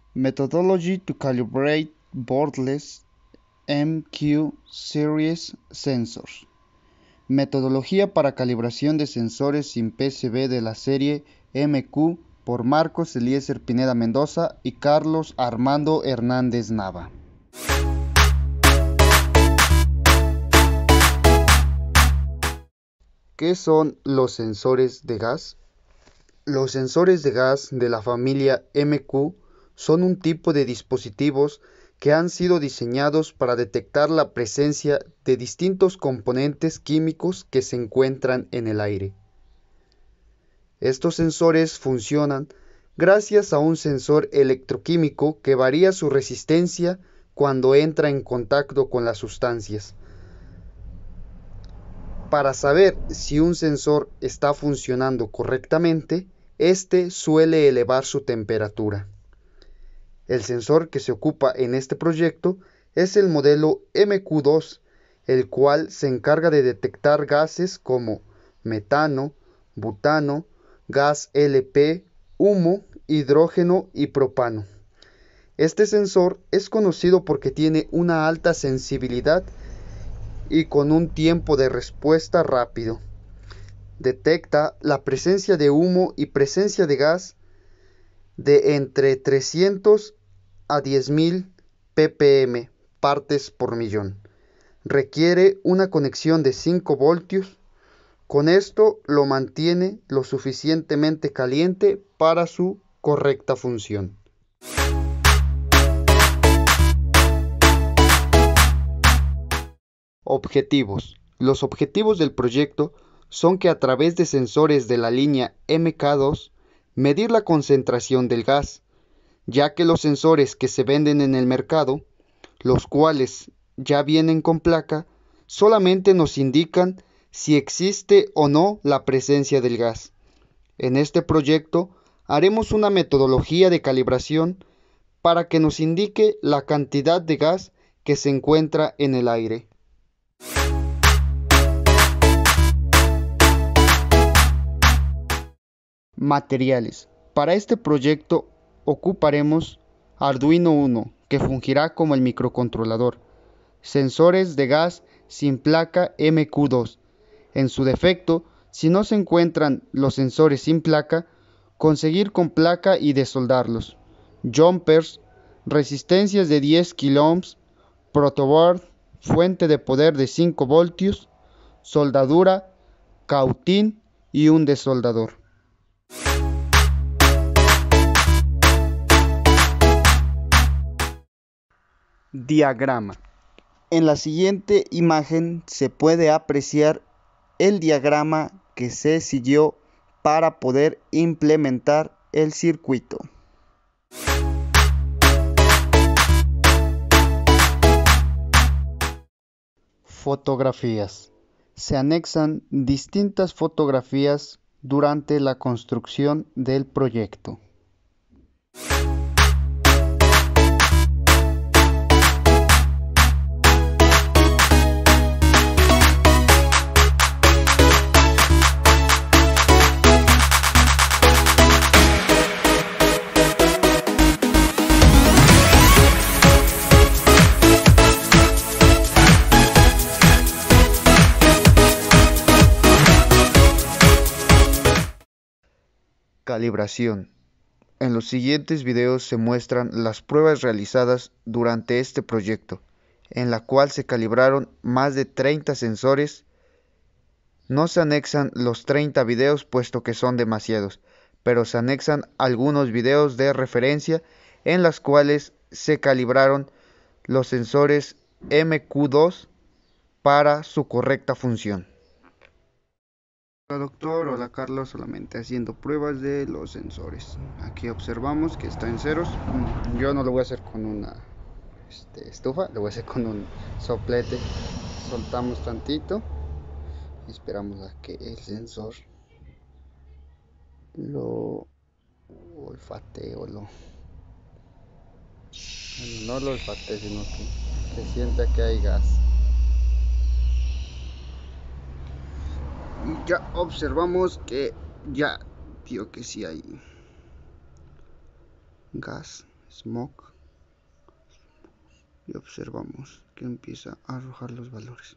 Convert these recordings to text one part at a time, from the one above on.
Methodology to calibrate borderless MQ series sensors. Metodología para calibración de sensores sin PCB de la serie MQ por Marcos Eliezer Pineda Mendoza y Carlos Armando Hernández Nava. ¿Qué son los sensores de gas? Los sensores de gas de la familia MQ son un tipo de dispositivos que han sido diseñados para detectar la presencia de distintos componentes químicos que se encuentran en el aire. Estos sensores funcionan gracias a un sensor electroquímico que varía su resistencia cuando entra en contacto con las sustancias. Para saber si un sensor está funcionando correctamente, este suele elevar su temperatura. El sensor que se ocupa en este proyecto es el modelo MQ2, el cual se encarga de detectar gases como metano, butano, gas LP, humo, hidrógeno y propano. Este sensor es conocido porque tiene una alta sensibilidad y con un tiempo de respuesta rápido. Detecta la presencia de humo y presencia de gas de entre 300 a 10.000 ppm, partes por millón. Requiere una conexión de 5 voltios. Con esto lo mantiene lo suficientemente caliente para su correcta función. Objetivos. Los objetivos del proyecto son que a través de sensores de la línea MK2 medir la concentración del gas, ya que los sensores que se venden en el mercado, los cuales ya vienen con placa, solamente nos indican si existe o no la presencia del gas. En este proyecto haremos una metodología de calibración para que nos indique la cantidad de gas que se encuentra en el aire. Materiales. Para este proyecto ocuparemos Arduino Uno, que fungirá como el microcontrolador, sensores de gas sin placa MQ2. En su defecto, si no se encuentran los sensores sin placa, conseguir con placa y desoldarlos. Jumpers, resistencias de 10 kΩ, protoboard, fuente de poder de 5 voltios, soldadura, cautín y un desoldador. Diagrama. En la siguiente imagen se puede apreciar el diagrama que se siguió para poder implementar el circuito. Fotografías. Se anexan distintas fotografías durante la construcción del proyecto. Calibración. En los siguientes videos se muestran las pruebas realizadas durante este proyecto, en la cual se calibraron más de 30 sensores. No se anexan los 30 videos puesto que son demasiados, pero se anexan algunos videos de referencia en las cuales se calibraron los sensores MQ2 para su correcta función. Hola doctor, hola Carlos, solamente haciendo pruebas de los sensores. Aquí observamos que está en ceros. Yo no lo voy a hacer con una estufa, lo voy a hacer con un soplete. Soltamos tantito y esperamos a que el sensor lo olfatee o no lo olfatee, sino que sienta que hay gas. Y ya observamos que ya, tío, que sí hay gas. smoke, y observamos que empieza a arrojar los valores.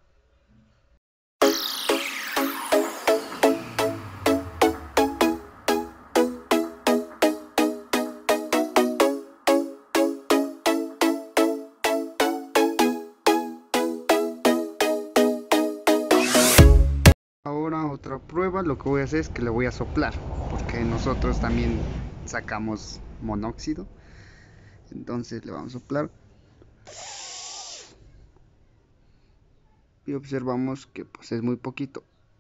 Ahora otra prueba, lo que voy a hacer es que le voy a soplar, porque nosotros también sacamos monóxido. Entonces le vamos a soplar y observamos que pues es muy poquito.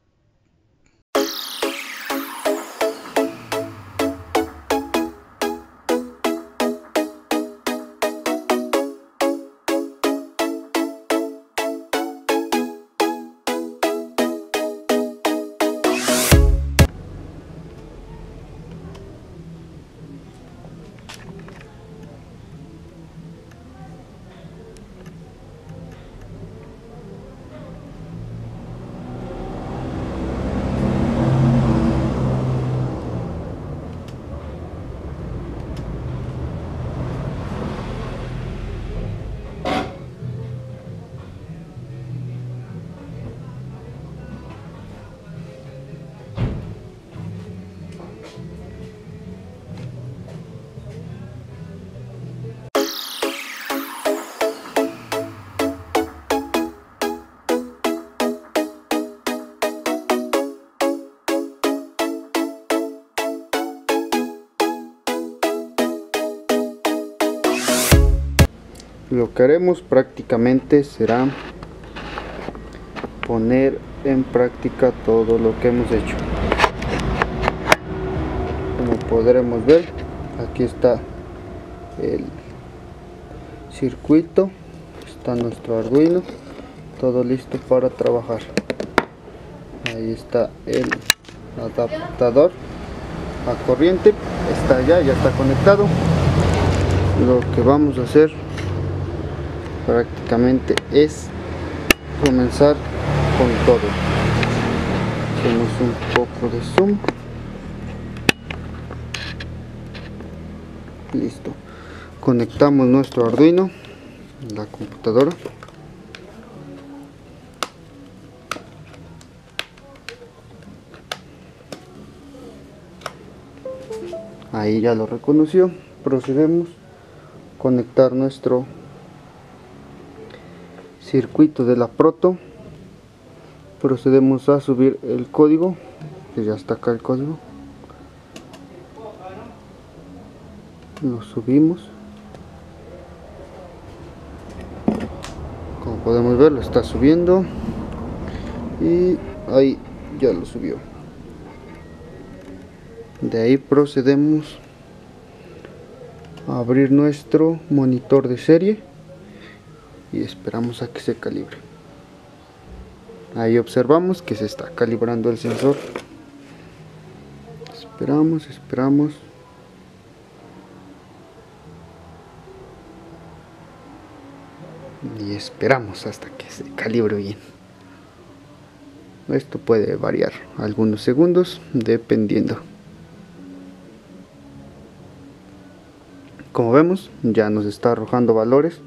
Lo que haremos prácticamente será poner en práctica todo lo que hemos hecho. Como podremos ver, aquí está el circuito, está nuestro Arduino, todo listo para trabajar. Ahí está el adaptador a corriente, está ya está conectado. Lo que vamos a hacer prácticamente es comenzar con todo. Hacemos un poco de zoom. Listo. Conectamos nuestro Arduino a la computadora. Ahí ya lo reconoció. Procedemos a conectar nuestro circuito de la proto. Procedemos a subir el código, que ya está acá el código. Lo subimos. Como podemos ver, lo está subiendo y ahí ya lo subió. De ahí procedemos a abrir nuestro monitor de serie y esperamos a que se calibre. Ahí observamos que se está calibrando el sensor. Esperamos. Y esperamos hasta que se calibre bien. Esto puede variar algunos segundos dependiendo. Como vemos, ya nos está arrojando valores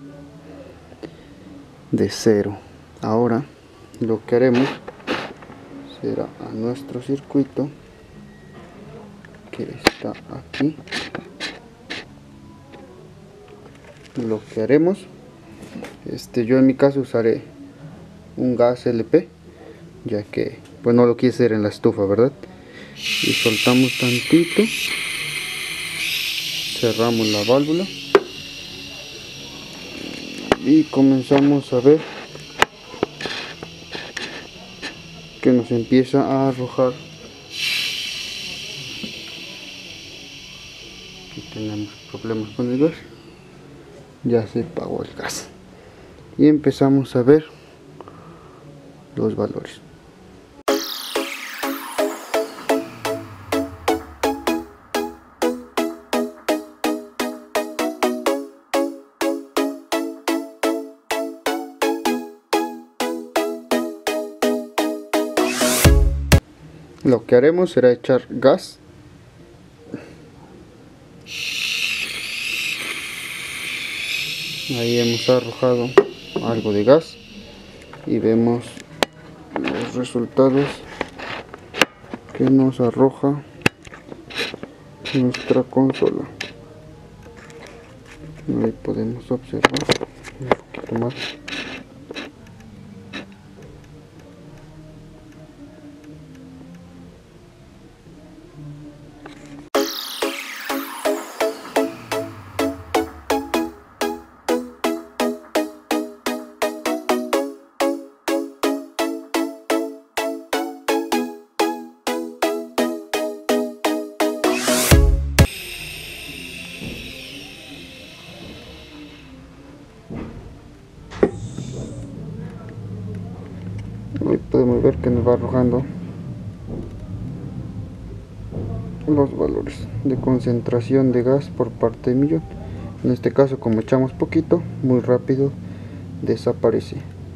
de 0. Ahora lo que haremos será a nuestro circuito, que está aquí, lo que haremos, yo en mi caso usaré un gas LP, ya que pues no lo quise hacer en la estufa, ¿verdad? Y soltamos tantito, cerramos la válvula y comenzamos a ver que nos empieza a arrojar. Aquí tenemos problemas con el gas, ya se apagó el gas y empezamos a ver los valores. Lo que haremos será echar gas Ahí hemos arrojado algo de gas y vemos los resultados que nos arroja nuestra consola. Ahí podemos observar un poquito más. Ahí podemos ver que nos va arrojando los valores de concentración de gas por parte de millón. En este caso, como echamos poquito, muy rápido desaparece.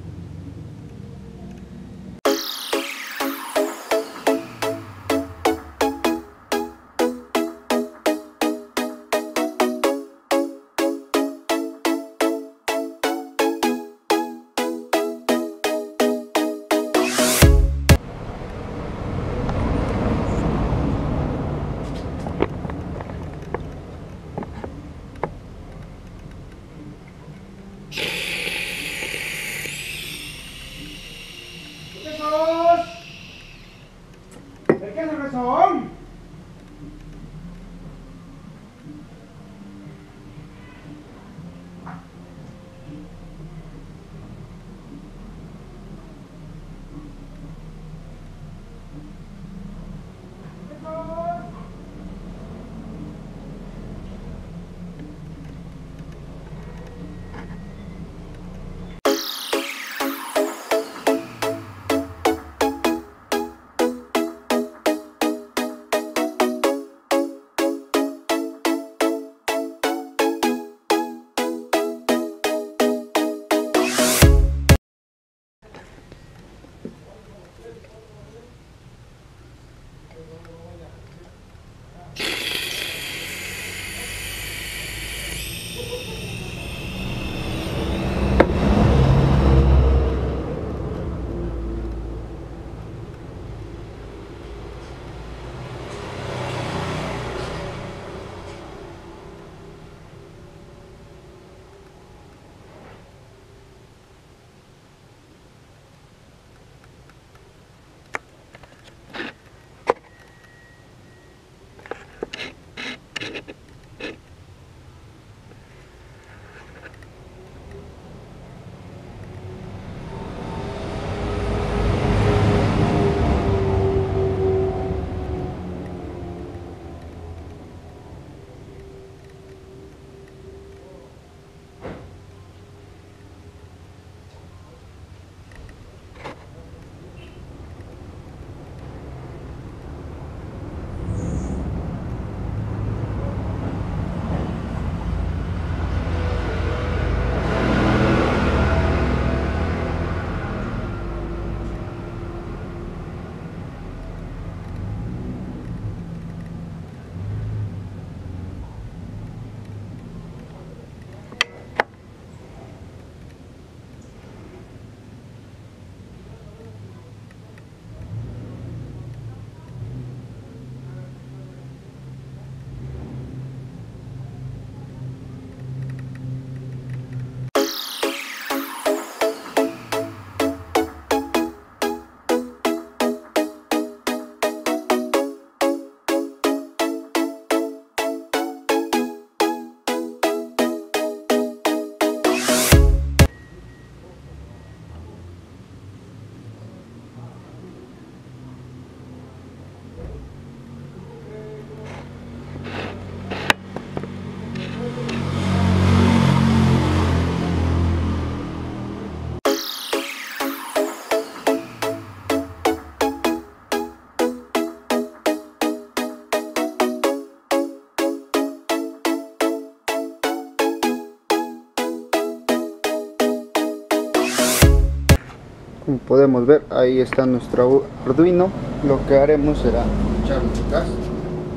Como podemos ver, ahí está nuestro Arduino. Lo que haremos será echarle gas,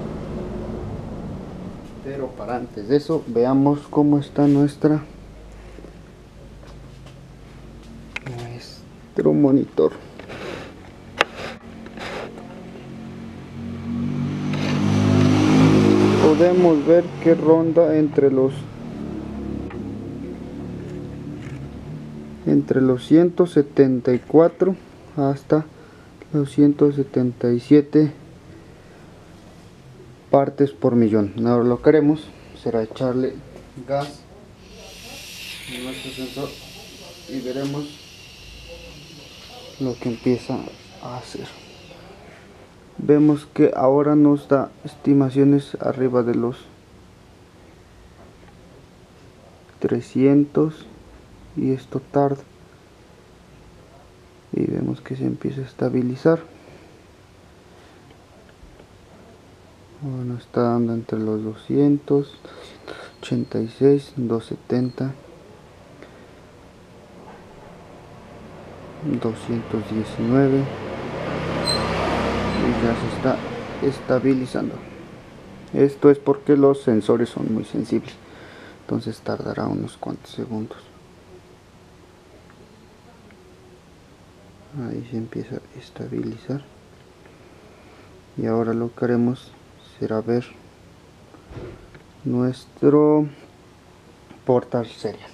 pero para antes de eso veamos cómo está nuestra nuestro monitor. Podemos ver que ronda entre los 174 hasta los 177 partes por millón. Ahora lo que haremos será echarle gas a nuestro sensor y veremos lo que empieza a hacer. Vemos que ahora nos da estimaciones arriba de los 300 y esto tarda, y vemos que se empieza a estabilizar. Bueno, está dando entre los 200, 286, 270, 219 y ya se está estabilizando. Esto es porque los sensores son muy sensibles, entonces tardará unos cuantos segundos. Ahí se empieza a estabilizar y ahora lo que haremos será ver nuestro portal serial.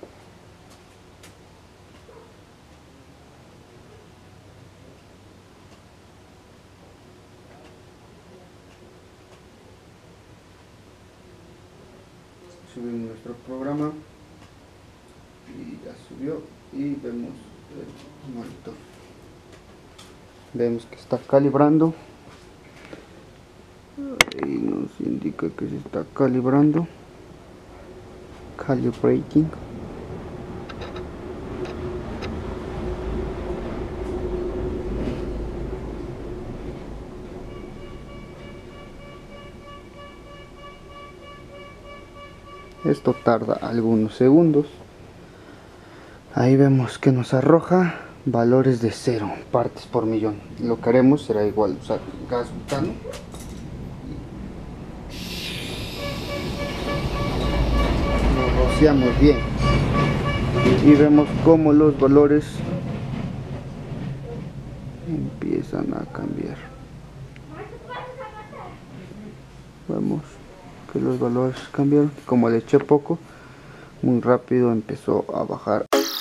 Subimos nuestro programa y ya subió y vemos el monitor. Vemos que está calibrando y nos indica que se está calibrando, calibrating. Esto tarda algunos segundos. Ahí vemos que nos arroja valores de 0 partes por millón. Lo que haremos será igual usar gas butano. Lo rociamos bien y vemos cómo los valores empiezan a cambiar. Vemos que los valores cambiaron. Como le eché poco, muy rápido empezó a bajar.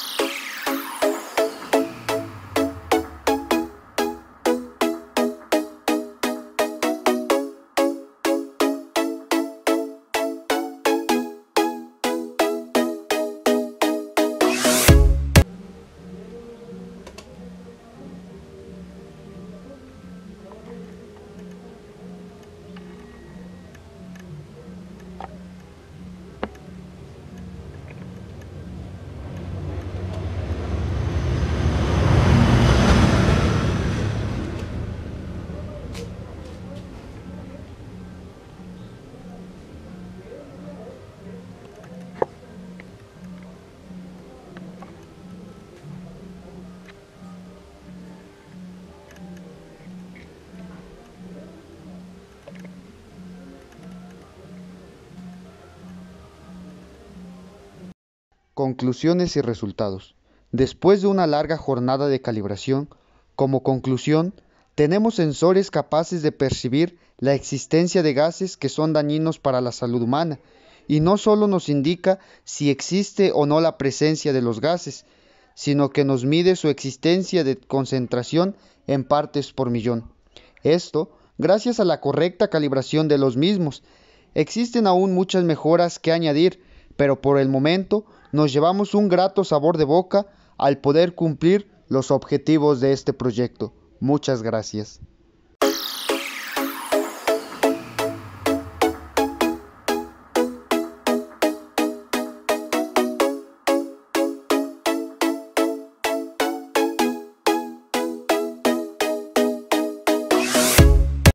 Conclusiones y resultados. Después de una larga jornada de calibración, como conclusión, tenemos sensores capaces de percibir la existencia de gases que son dañinos para la salud humana, y no solo nos indica si existe o no la presencia de los gases, sino que nos mide su existencia de concentración en partes por millón. Esto, gracias a la correcta calibración de los mismos. Existen aún muchas mejoras que añadir, pero por el momento nos llevamos un grato sabor de boca al poder cumplir los objetivos de este proyecto. Muchas gracias.